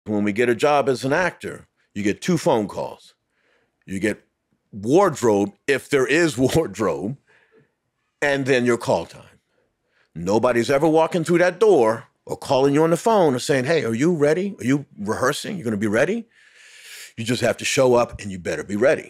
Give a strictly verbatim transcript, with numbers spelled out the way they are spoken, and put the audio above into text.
When we get a job as an actor, you get two phone calls. You get wardrobe, if there is wardrobe, and then your call time. Nobody's ever walking through that door or calling you on the phone or saying, hey, are you ready? Are you rehearsing? You're going to be ready? You just have to show up and you better be ready.